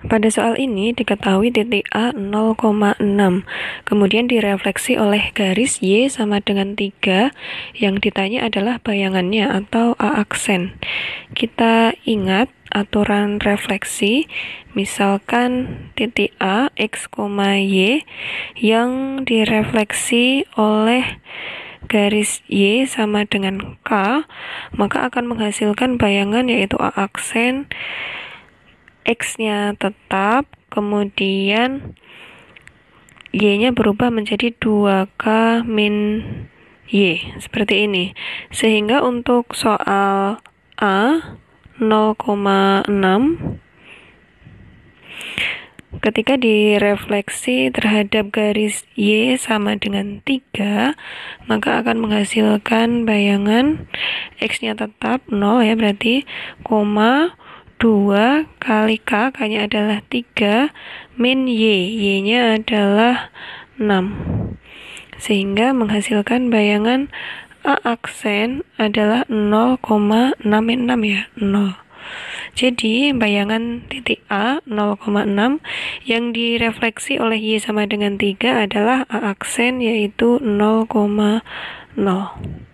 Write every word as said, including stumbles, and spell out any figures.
Pada soal ini diketahui titik A nol koma enam, kemudian direfleksi oleh garis Y sama dengan tiga, yang ditanya adalah bayangannya atau A aksen. Kita ingat aturan refleksi, misalkan titik A, X, Y, yang direfleksi oleh garis Y sama dengan K, maka akan menghasilkan bayangan yaitu A aksen, X-nya tetap, kemudian Y-nya berubah menjadi dua K min Y, seperti ini. Sehingga untuk soal A nol koma enam, ketika direfleksi terhadap garis Y sama dengan tiga, maka akan menghasilkan bayangan X-nya tetap nol ya, berarti koma dua kali K, K-nya adalah tiga, min Y, Y-nya adalah enam. Sehingga menghasilkan bayangan A aksen adalah nol koma enam min enam ya, nol. Jadi bayangan titik A nol koma enam yang direfleksi oleh Y sama dengan tiga adalah A aksen yaitu nol koma nol.